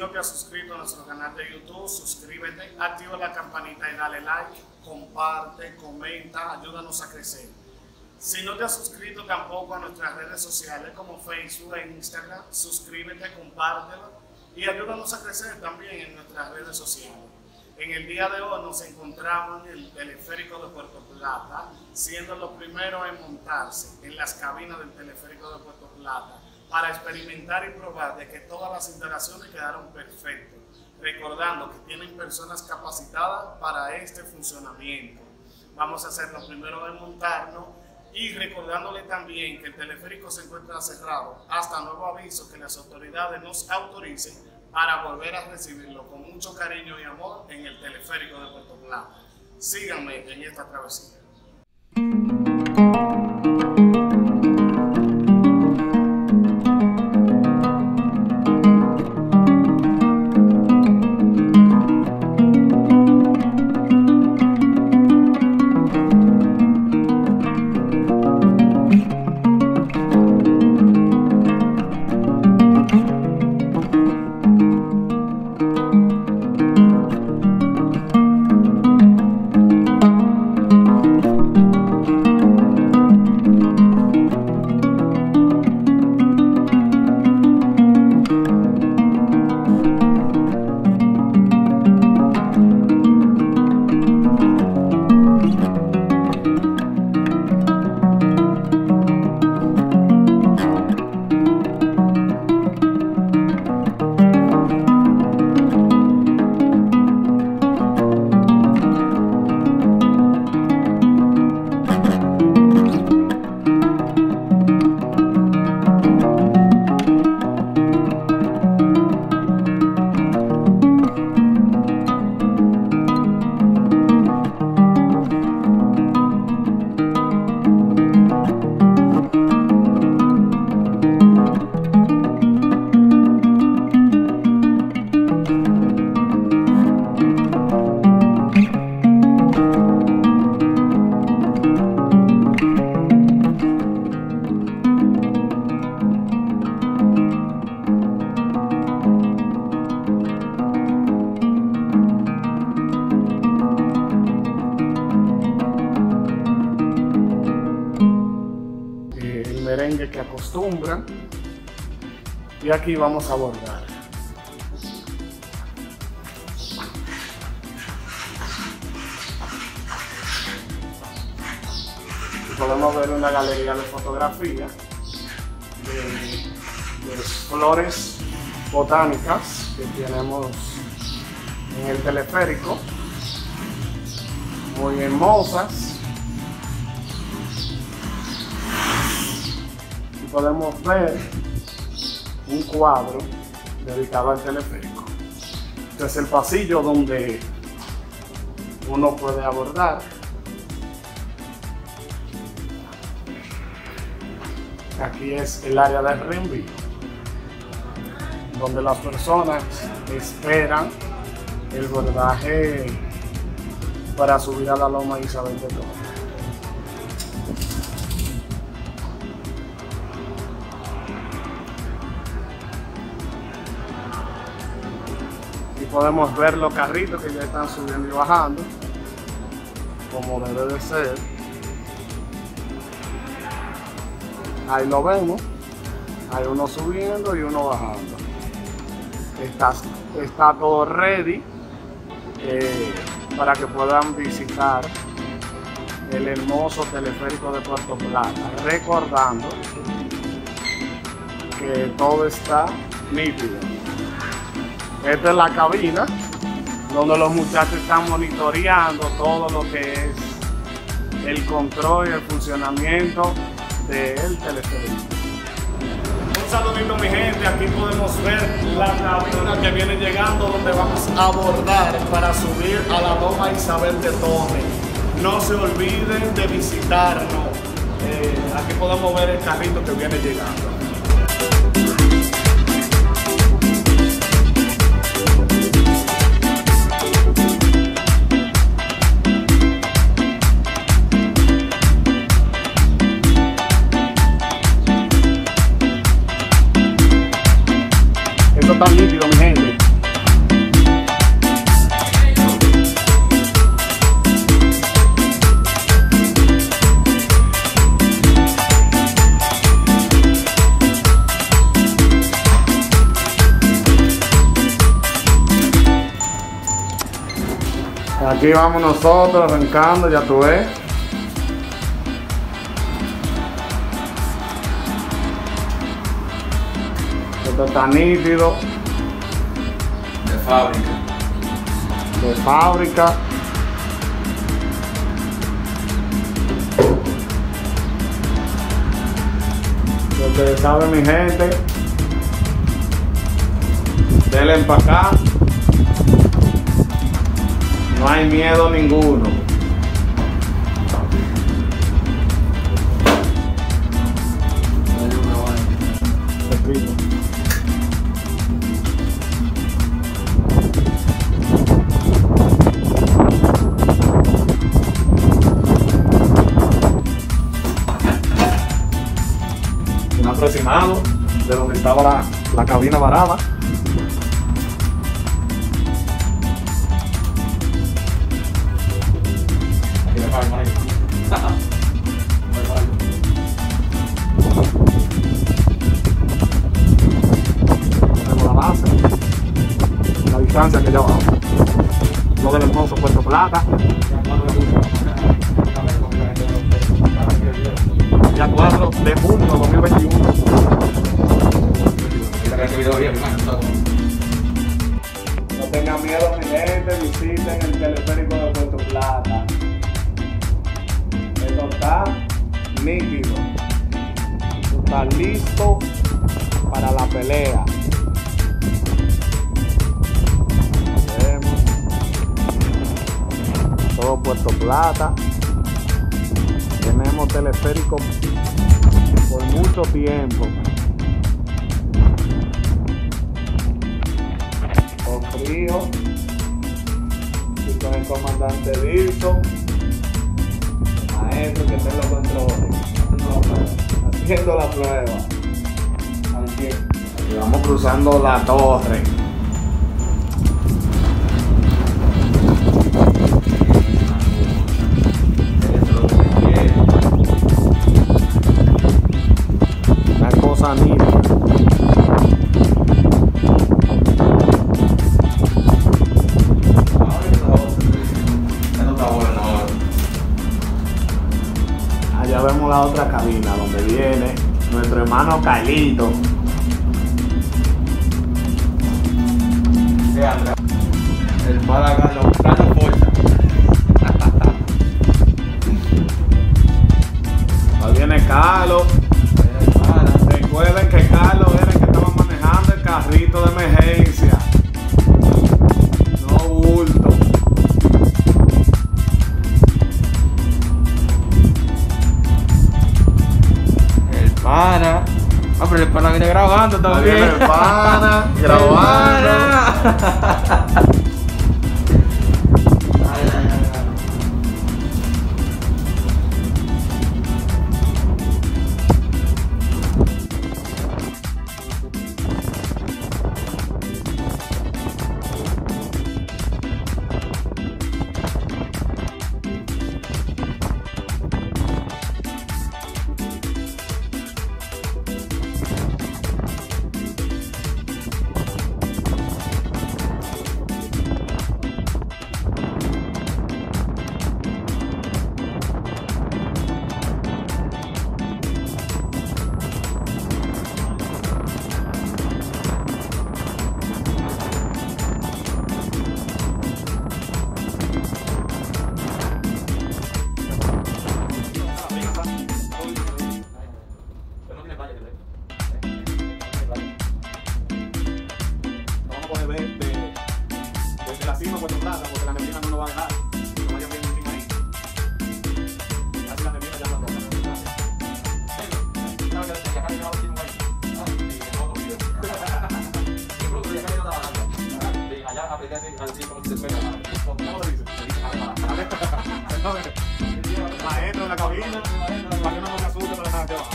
no te has suscrito a nuestro canal de YouTube, suscríbete, activa la campanita y dale like, comparte, comenta, ayúdanos a crecer. Si no te has suscrito tampoco a nuestras redes sociales como Facebook e Instagram, suscríbete, compártelo y ayúdanos a crecer también en nuestras redes sociales. En el día de hoy nos encontramos en el teleférico de Puerto Plata, siendo los primeros en montarse en las cabinas del teleférico de Puerto Plata para experimentar y probar de que todas las instalaciones quedaron perfectas, recordando que tienen personas capacitadas para este funcionamiento. Vamos a ser los primeros en montarnos y recordándole también que el teleférico se encuentra cerrado hasta nuevo aviso, que las autoridades nos autoricen para volver a recibirlo con mucho cariño y amor en el teleférico de Puerto Plata. Síganme en esta travesía. Merengue que acostumbran, y aquí vamos a abordar. Y podemos ver una galería de fotografía de flores botánicas que tenemos en el teleférico, muy hermosas. Podemos ver un cuadro dedicado al teleférico. Este es el pasillo donde uno puede abordar. Aquí es el área de reenvío, donde las personas esperan el abordaje para subir a la loma Isabel de Torres. Podemos ver los carritos que ya están subiendo y bajando, como debe de ser. Ahí lo vemos, hay uno subiendo y uno bajando. Está todo ready para que puedan visitar el hermoso teleférico de Puerto Plata, recordando que todo está nítido. Esta es la cabina donde los muchachos están monitoreando todo lo que es el control y el funcionamiento del teleférico. Un saludito, mi gente, aquí podemos ver la cabina que viene llegando, donde vamos a abordar para subir a la loma Isabel de Torres. No se olviden de visitarnos. Aquí podemos ver el carrito que viene llegando. Esto está nítido, mi gente. Aquí vamos nosotros arrancando, ya tú ves. Esto está nítido. De fábrica. De fábrica. Ustedes saben, mi gente. Denle para acá. No hay miedo ninguno. Repito. Un aproximado de donde estaba la cabina varada. Tenemos la base, la distancia que ya va. Lo del hermoso Puerto Plata. Día 4 de junio de 2021. No tengan miedo, mi gente, visiten el teleférico de Puerto Plata. Esto está nítido. Esto está listo para la pelea. Vemos todo Puerto Plata. Tenemos teleférico por mucho tiempo. Con frío. Y con el comandante Wilson, maestro que está en los controles, haciendo la prueba. Y vamos cruzando la torre. Una cosa nítida. Allá vemos la otra cabina donde viene nuestro hermano Carlito. El para Carlos Fuerza. Ahí viene Carlos. Recuerden que Carlos era el que estaba manejando el carrito de emergencia. No bulto. El pana. Ah, pero el pana viene grabando Ahí también. viene el pana grabando. Vamos a poder ver desde la cima de Puerto Plata, porque la neblina no nos va a dejar. No vayan bien encima ahí. Casi la neblina ya no nos va maestro de la cabina, para que no nos asuste para nada que va.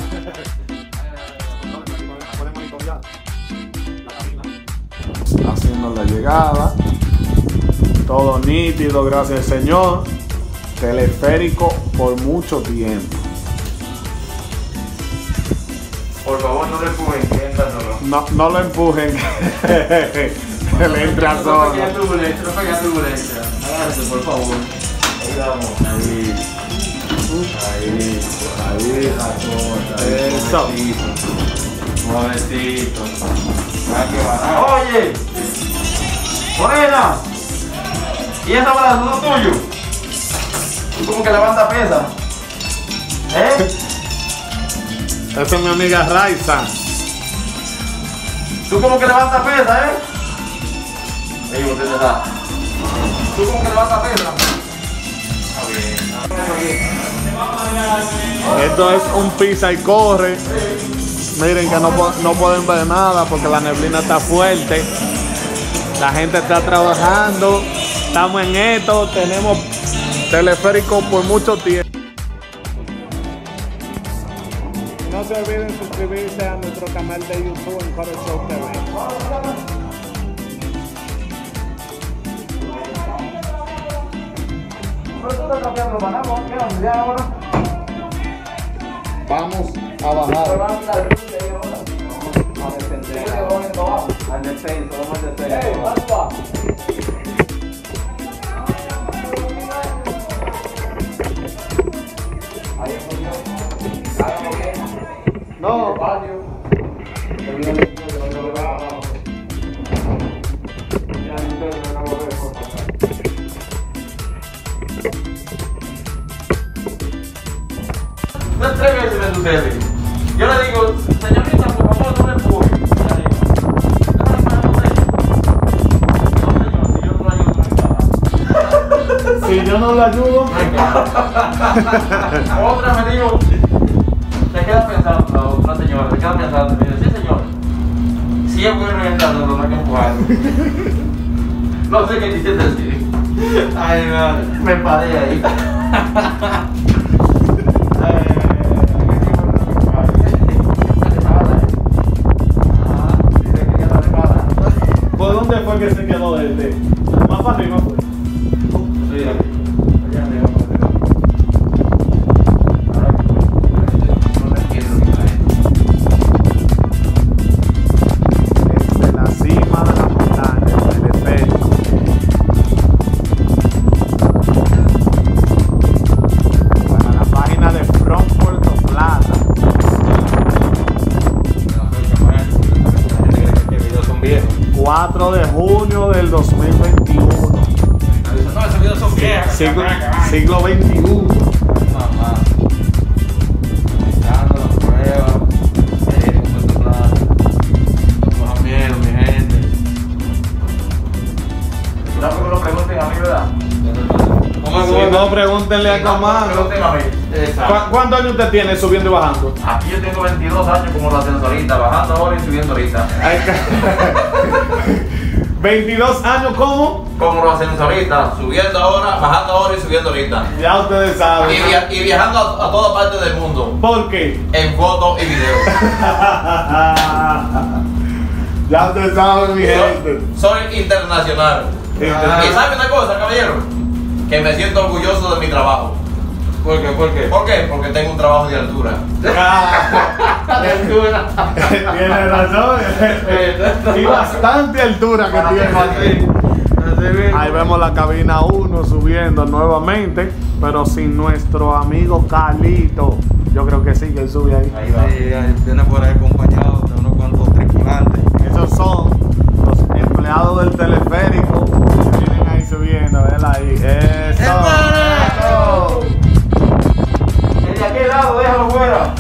Pueden monitorear la cabina. Haciendo la llegada. Todo nítido, gracias al Señor. Teleférico por mucho tiempo. Por favor, no le empujen, siéntanselo. No lo empujen. Se le entra solo. No pequeña turbulencia. Agárrate, por favor. Ahí vamos. Ahí, la cosa. Eso. Suavecito. Oye, Morena, ¿y esa bala es tuyo? ¿Tú como que levanta pesa? Esa es mi amiga Raiza. ¿Tú como que levanta pesa, Ey, usted te da. ¿Tú como que levanta pesa? Está bien. Esto es un pisa y corre. Miren que no pueden ver nada porque la neblina está fuerte. La gente está trabajando. Estamos en esto. Tenemos teleférico por mucho tiempo. No se olviden suscribirse a nuestro canal de YouTube en Horror Show TV. Vamos a bajar. Al descenso, vamos al descenso. No. No, 3 veces me sucede. Yo le digo, señorita, por favor, no me empuje. Si yo no lo ayudo. Otra me dijo, se queda pensando, la otra señora, se queda pensando, me dice, sí señor, si es bueno entrando, no hay que empujar. No sé qué quise decir. Ay, madre, me paré ahí. ¿Por dónde fue que se quedó este? Más para arriba fue. Sí, allá arriba, Desde la cima de la montaña, el teleférico. Para la página de From Puerto Plata. 4 de junio del 2021. no, esos videos son viejos. Siglo XXI. Mamá. Dando la prueba. Más miedo, mi gente. No me lo pregunten a mí, ¿verdad? Si no, pregúntenle a Camaro. Pregunten a mí. Exacto. ¿Cuántos años usted tiene subiendo y bajando? Aquí yo tengo 22 años como la sensorita, bajando ahora y subiendo ahorita. 22 años, ¿cómo? Como la sensorita, subiendo ahora, bajando ahora y subiendo ahorita. Ya ustedes saben. Y viajando a toda parte del mundo. ¿Por qué? En fotos y videos. Ya ustedes saben, mi gente. Soy internacional. ¿Y sabe una cosa, caballero? Que me siento orgulloso de mi trabajo. ¿Por qué? ¿Por qué? ¿Por qué? Porque tengo un trabajo de altura. De altura. Tiene razón. Y bastante altura que tiene. Ahí vemos la cabina 1 subiendo nuevamente, pero sin nuestro amigo Carlito. Yo creo que sí, que él sube ahí. Ahí va. Sí, viene por ahí acompañado de unos cuantos tripulantes. Esos son los empleados del teleférico que vienen ahí subiendo, ¿ven ahí? Eso. Eso. El de aquel lado, déjalo fuera.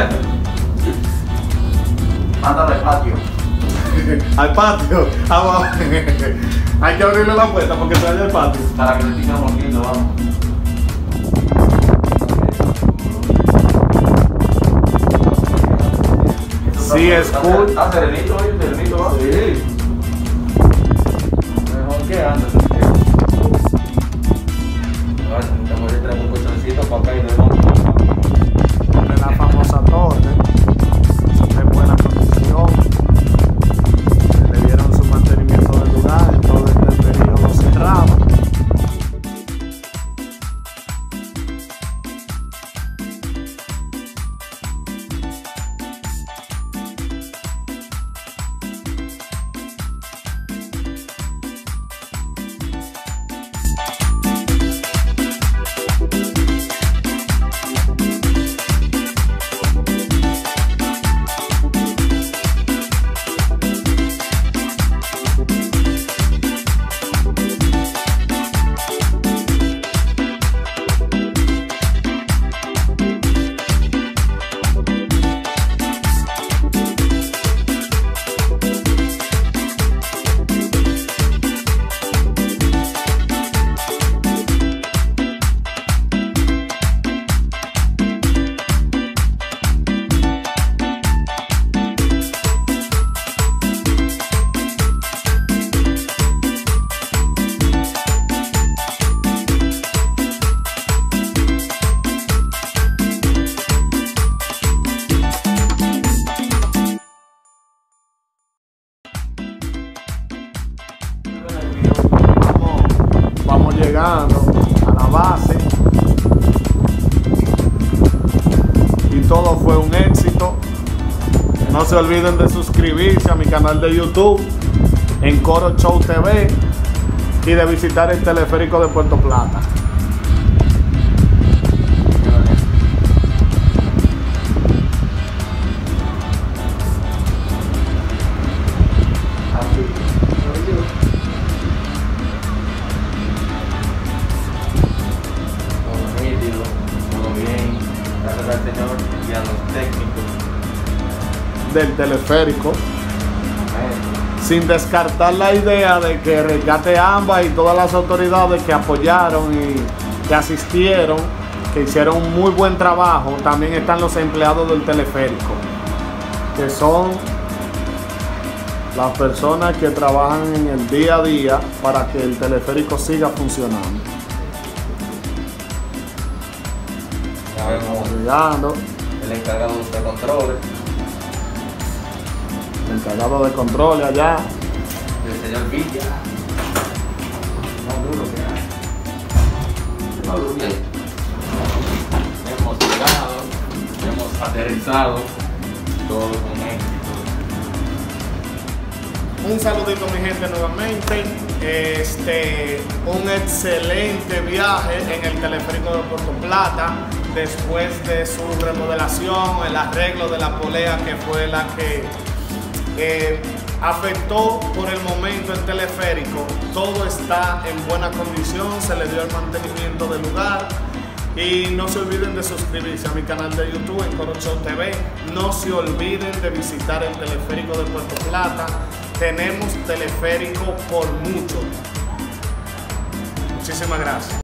Mándalo al patio. Al patio. Vamos. Hay que abrirle la puerta porque se vaya al patio. Para que le pique un poquito, vamos. Sí, es cool. Ah, serenito, oye, serenito, va. Sí. Mejor que antes. Bueno, estamos le traemos un colchoncito para acá y de nuevo. De la famosa torre. De buena condición. Le dieron su mantenimiento del lugar en todo este periodo cerrado. vamos llegando a la base y todo fue un éxito. No se olviden de suscribirse a mi canal de YouTube en Coro Show TV y de visitar el teleférico de Puerto Plata. Todo bien, gracias al Señor y a los técnicos Del teleférico, amén. sin descartar la idea de que Rescate AMBA y todas las autoridades que apoyaron y que asistieron, que hicieron un muy buen trabajo. También están los empleados del teleférico, que son las personas que trabajan en el día a día para que el teleférico siga funcionando. Ya vemos Llegando, el encargado de controles, el encargado de control allá. el señor Villa. No duro que hay. No duro que hay. Hemos llegado, hemos aterrizado, todo con éxito. Un saludito mi gente nuevamente. Un excelente viaje en el teleférico de Puerto Plata después de su remodelación, el arreglo de la polea que fue la que afectó por el momento el teleférico. Todo está en buena condición, se le dio el mantenimiento del lugar. Y no se olviden de suscribirse a mi canal de YouTube en Coro Show TV. No se olviden de visitar el teleférico de Puerto Plata. Tenemos teleférico por mucho. Muchísimas gracias.